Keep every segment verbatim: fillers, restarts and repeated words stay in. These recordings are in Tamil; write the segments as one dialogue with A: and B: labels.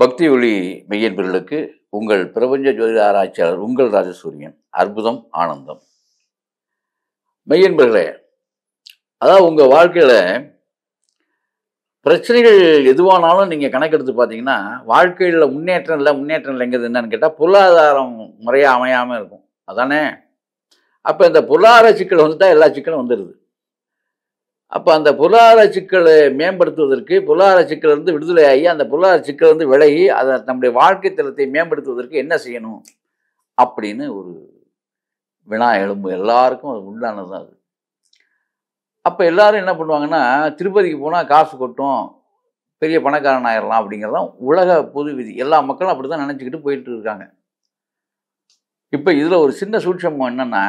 A: பக்தி ஒளி மெய்யன்பர்களுக்கு உங்கள் பிரபஞ்ச ஜோதிட ஆராய்ச்சியாளர் உங்கள் ராஜசூரியன். அற்புதம் ஆனந்தம். மெய்யன்பர்களே, அதாவது உங்கள் வாழ்க்கையில் பிரச்சனைகள் எதுவானாலும் நீங்கள் கணக்கெடுத்து பார்த்தீங்கன்னா வாழ்க்கையில் முன்னேற்றம் இல்லை முன்னேற்றம் இல்லைங்கிறது என்னன்னு கேட்டால் பொருளாதாரம் முறையாக அமையாமல் இருக்கும். அதானே? அப்போ இந்த பொருளாதார சிக்கல் வந்துட்டால் எல்லா சிக்கலும் வந்துடுது. அப்போ அந்த பொருளாதார சிக்கலை மேம்படுத்துவதற்கு, பொருளாதார சிக்கலிருந்து விடுதலை ஆகி அந்த பொருளாதார சிக்கலிருந்து விலகி அதை நம்முடைய வாழ்க்கை தரத்தை மேம்படுத்துவதற்கு என்ன செய்யணும் அப்படின்னு ஒரு வினா எழும்பு. எல்லாருக்கும் அது உண்டானது தான் அது. அப்போ எல்லாரும் என்ன பண்ணுவாங்கன்னா, திருப்பதிக்கு போனால் காசு கொட்டும், பெரிய பணக்காரன் ஆயிடலாம் அப்படிங்கிறதான் உலக பொது விதி. எல்லா மக்களும் அப்படி தான் நினச்சிக்கிட்டு போயிட்டு இருக்காங்க. இப்போ இதில் ஒரு சின்ன சூட்சமம் என்னென்னா,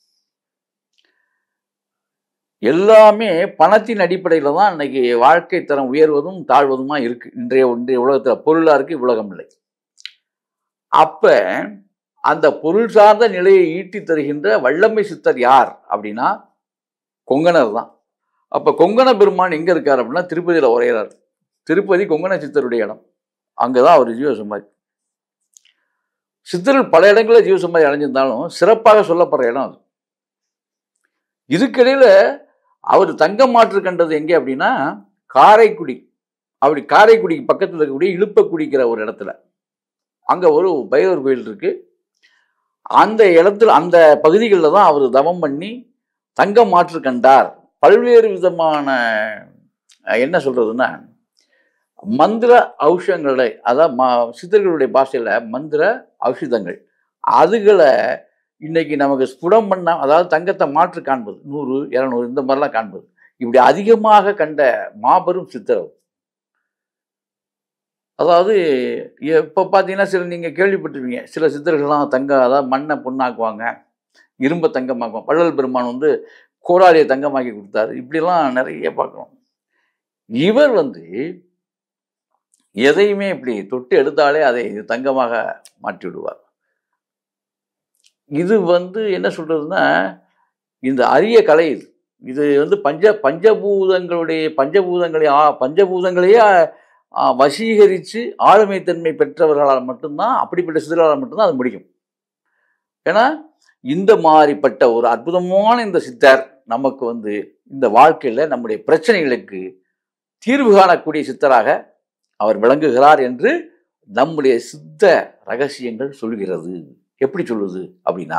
A: எல்லாமே பணத்தின் அடிப்படையில் தான் இன்றைக்கி வாழ்க்கை தரம் உயர்வதும் தாழ்வதுமா இருக்குது. இன்றைய இன்றைய உலகத்தில் பொருளாக இருக்குது, இவ்வுலகம் இல்லை. அப்போ அந்த பொருள் சார்ந்த நிலையை ஈட்டி தருகின்ற வல்லமை சித்தர் யார் அப்படின்னா கொங்கணர் தான். அப்போ கொங்கண பெருமான் எங்கே இருக்கார் அப்படின்னா திருப்பதியில் உரையிறார். திருப்பதி கொங்கண சித்தருடைய இடம். அங்கே தான் அவர் ஜீவசமாதி. சித்தர்கள் பல இடங்களில் ஜீவசமாதி அடைஞ்சிருந்தாலும் சிறப்பாக சொல்லப்படுற இடம் அது. இதுக்கிடையில் அவர் தங்கம் மாற்று கண்டது எங்கே அப்படின்னா காரைக்குடி. அப்படி காரைக்குடிக்கு பக்கத்தில் இருக்கக்கூடிய இழுப்பக்குடிக்கிற ஒரு இடத்துல அங்கே ஒரு பைரவர் கோயில் இருக்கு. அந்த இடத்துல அந்த பகுதிகளில் தான் அவர் தவம் பண்ணி தங்கம் மாற்று கண்டார். பல்வேறு விதமான என்ன சொல்றதுன்னா மந்திர ஔஷங்களை, அதாவது மா சித்தர்களுடைய பாஷையில் மந்திர ஔஷதங்கள், அதுகளை இன்னைக்கு நமக்கு ஸ்புடம் பண்ண, அதாவது தங்கத்தை மாற்று காண்பது நூறு இரநூறு இந்த மாதிரிலாம் காண்பது, இப்படி அதிகமாக கண்ட மாபெரும் சித்தர். அதாவது இப்போ பார்த்தீங்கன்னா சில நீங்கள் கேள்விப்பட்டிருப்பீங்க, சில சித்தர்கள்லாம் தங்கம், அதாவது மண்ணை பொண்ணாக்குவாங்க, இரும்பை தங்கமாக்குவாங்க. வள்ளல் பெருமான் வந்து கோடாலியை தங்கமாக்கி கொடுத்தாரு. இப்படிலாம் நிறைய பார்க்குறோம். இவர் வந்து எதையுமே இப்படி தொட்டு எடுத்தாலே அதை தங்கமாக மாற்றி விடுவார். இது வந்து என்ன சொல்றதுன்னா இந்த அரிய கலை. இது இது வந்து பஞ்ச பஞ்சபூதங்களுடைய பஞ்சபூதங்களை பஞ்சபூதங்களையே வசீகரித்து ஆளுமைத்தன்மை பெற்றவர்களால் மட்டும்தான், அப்படிப்பட்ட சித்தர்களால் மட்டும்தான் அது முடியும். ஏன்னா இந்த மாதிரிப்பட்ட ஒரு அற்புதமான இந்த சித்தர் நமக்கு வந்து இந்த வாழ்க்கையில் நம்முடைய பிரச்சனைகளுக்கு தீர்வு காணக்கூடிய சித்தராக அவர் விளங்குகிறார் என்று நம்முடைய சித்த ரகசியங்கள் சொல்கிறது. எப்படி சொல்லுது அப்படின்னா,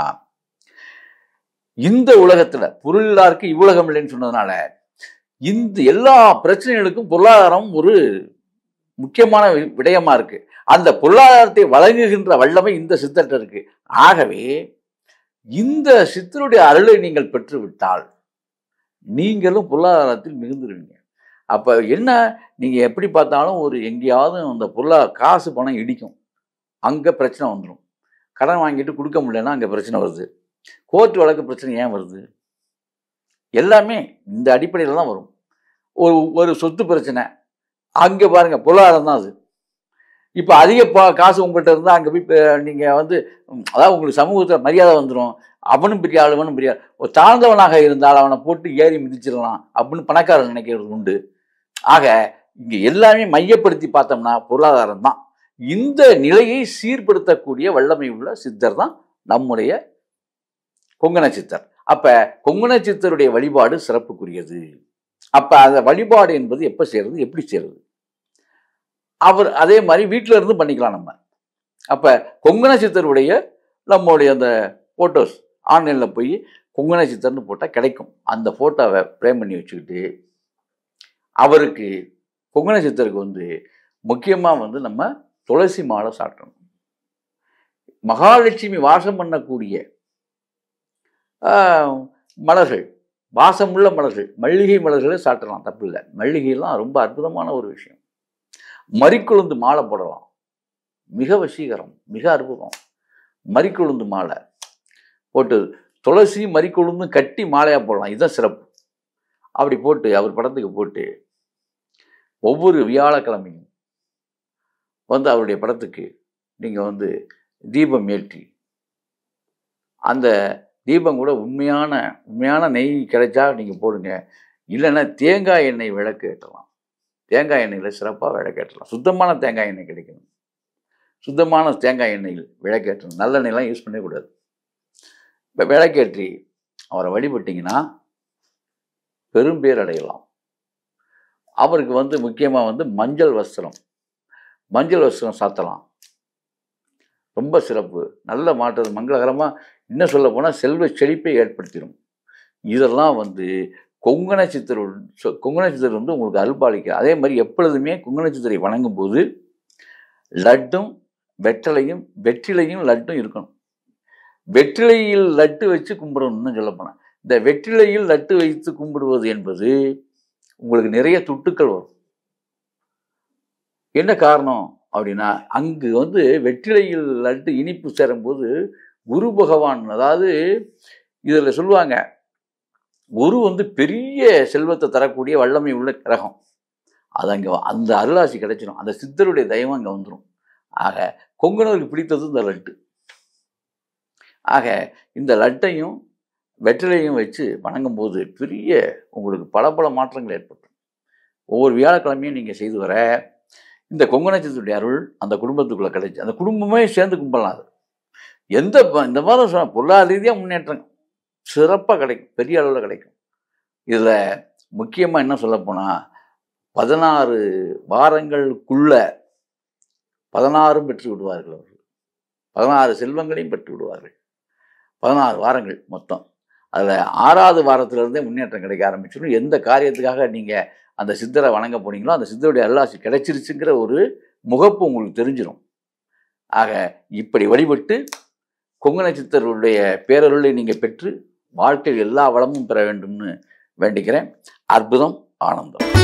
A: இந்த உலகத்துல பொருள் இல்லாருக்கு இவ்வுலகம் இல்லைன்னு சொன்னதுனால இந்த எல்லா பிரச்சனைகளுக்கும் பொருளாதாரம் ஒரு முக்கியமான விடயமா இருக்கு. அந்த பொருளாதாரத்தை வழங்குகின்ற வல்லமை இந்த சித்தர்கிட்ட இருக்கு. ஆகவே இந்த சித்தருடைய அருளை நீங்கள் பெற்றுவிட்டால் நீங்களும் பொருளாதாரத்தில் மிகுந்துருவீங்க. அப்ப என்ன, நீங்க எப்படி பார்த்தாலும் ஒரு எங்கேயாவது அந்த பொருளாதார காசு பணம் இடிக்கும், அங்க பிரச்சனை வந்துடும். கடன் வாங்கிட்டு கொடுக்க முடியலன்னா அங்கே பிரச்சனை வருது. கோர்ட் வழக்கு பிரச்சனை ஏன் வருது? எல்லாமே இந்த அடிப்படையில் தான் வரும். ஒரு ஒரு சொத்து பிரச்சனை அங்கே பாருங்க, பொருளாதாரம் தான் அது. இப்போ அதிக பா காசு உங்கள்கிட்ட இருந்தால் அங்கே போய் நீங்கள் வந்து, அதாவது உங்களுக்கு சமூகத்தில் மரியாதை வந்துடும். அவனும் பெரிய ஆள், அவனும் பெரிய ஆள். ஒரு தாழ்ந்தவனாக இருந்தால் அவனை போட்டு ஏறி மிதிச்சிடலாம் அப்படின்னு பணக்காரன் நினைக்கிறது உண்டு. ஆக இங்கே எல்லாமே மையப்படுத்தி பார்த்தோம்னா பொருளாதாரம் தான். இந்த நிலையை சீர்படுத்தக்கூடிய வல்லமை உள்ள சித்தர் தான் நம்முடைய கொங்கண சித்தர். அப்ப கொங்கண சித்தருடைய வழிபாடு சிறப்புக்குரியது. அப்ப அந்த வழிபாடு என்பது எப்ப செய்யறது, எப்படி செய்யறது? அவர் அதே மாதிரி வீட்டில இருந்து பண்ணிக்கலாம் நம்ம. அப்ப கொங்கண சித்தருடைய நம்மளுடைய அந்த போட்டோஸ் ஆன்லைன்ல போய் கொங்கண சித்தர்னு போட்டால் கிடைக்கும். அந்த போட்டோவை ஃப்ரேம் பண்ணி வச்சுக்கிட்டு அவருக்கு கொங்கண சித்தருக்கு வந்து முக்கியமாக வந்து நம்ம துளசி மாலை சாட்டணும். மகாலட்சுமி வாசம் பண்ணக்கூடிய மலர்கள், வாசமுள்ள மலர்கள், மல்லிகை மலர்களை சாட்டலாம், தப்பு இல்லை. மல்லிகைலாம் ரொம்ப அற்புதமான ஒரு விஷயம். மறிக்குழுந்து மாலை போடலாம், மிக வசீகரம், மிக அற்புதம். மறிக்குழுந்து மாலை போட்டு துளசி மறிக்குழுந்து கட்டி மாலையாக போடலாம், இதுதான் சிறப்பு. அப்படி போட்டு அவர் படத்துக்கு போட்டு ஒவ்வொரு வியாழக்கிழமையும் வந்து அவருடைய படத்துக்கு நீங்கள் வந்து தீபம் ஏற்றி, அந்த தீபம் கூட உண்மையான உண்மையான நெய் கிடைச்சா நீங்கள் போடுங்க. இல்லைன்னா தேங்காய் எண்ணெய் விளக்கு ஏற்றலாம். தேங்காய் எண்ணெயில் சிறப்பாக விளக்கு ஏற்றலாம். சுத்தமான தேங்காய் எண்ணெய் கிடைக்கணும். சுத்தமான தேங்காய் எண்ணெயில் விளக்கேற்றணும். நல்லெண்ணெய்லாம் யூஸ் பண்ணக்கூடாது. இப்போ விளக்கேற்றி அவரை வழிபட்டிங்கன்னா பெரும் பேர் அடையலாம். அவருக்கு வந்து முக்கியமாக வந்து மஞ்சள் வஸ்திரம் மஞ்சள் வஸ்திரம் சாத்தலாம். ரொம்ப சிறப்பு. நல்ல மாற்றம், மங்களகரமாக. இன்னும் சொல்ல போனால் செல்வ செழிப்பை ஏற்படுத்திடும். இதெல்லாம் வந்து கொங்கண சித்தர் கொங்கண சித்தர் வந்து உங்களுக்கு அருள்பாலிக்க. அதே மாதிரி எப்பொழுதுமே கொங்கண சித்தரை வணங்கும் போது லட்டும் வெற்றலையும் வெற்றிலையும் லட்டும் இருக்கணும். வெற்றிலையில் லட்டு வச்சு கும்பிடணும்னு சொல்ல போனால், இந்த வெற்றிலையில் லட்டு வைத்து கும்பிடுவது என்பது உங்களுக்கு நிறைய துட்டுக்கள் வரும். என்ன காரணம் அப்படின்னா, அங்கு வந்து வெற்றிலையில் லட்டு இனிப்பு சேரும்போது குரு பகவான், அதாவது இதில் சொல்லுவாங்க, குரு வந்து பெரிய செல்வத்தை தரக்கூடிய வல்லமை உள்ள கிரகம். அது அங்கே அந்த அருளாசி கிடைச்சிடும். அந்த சித்தருடைய தெய்வம் அங்கே வந்துடும். ஆக கொங்கணருக்கு பிடித்தது இந்த லட்டு. ஆக இந்த லட்டையும் வெற்றிலையும் வச்சு வணங்கும் போது பெரிய உங்களுக்கு பல பல மாற்றங்கள் ஏற்படும். ஒவ்வொரு வியாழக்கிழமையும் நீங்கள் செய்து வர இந்த கொங்கண சித்தருடைய அருள் அந்த குடும்பத்துக்குள்ளே கிடைச்சி அந்த குடும்பமே சேர்ந்து கும்பலாம். அது எந்த இந்த மாதிரி சொன்ன பொருளாதார ரீதியாக முன்னேற்றம் சிறப்பாக கிடைக்கும், பெரிய அளவில் கிடைக்கும். இதில் முக்கியமாக என்ன சொல்ல போனால், பதினாறு வாரங்களுக்குள்ள பதினாறும் பெற்று விடுவார்கள் அவர்கள். பதினாறு செல்வங்களையும் பெற்று விடுவார்கள். பதினாறு வாரங்கள் மொத்தம். அதில் ஆறாவது வாரத்திலிருந்தே முன்னேற்றம் கிடைக்க ஆரம்பிச்சிடும். எந்த காரியத்துக்காக நீங்கள் அந்த சித்தரை வணங்க போனீங்களோ அந்த சித்தருடைய அருளாசி கிடைச்சிருச்சுங்கிற ஒரு முகப்பு உங்களுக்கு தெரிஞ்சிடும். ஆக இப்படி வழிபட்டு கொங்கண சித்தருடைய பேரருளை நீங்கள் பெற்று வாழ்க்கையில் எல்லா வளமும் பெற வேண்டும்னு வேண்டிக்கிறேன். அற்புதம், ஆனந்தம்.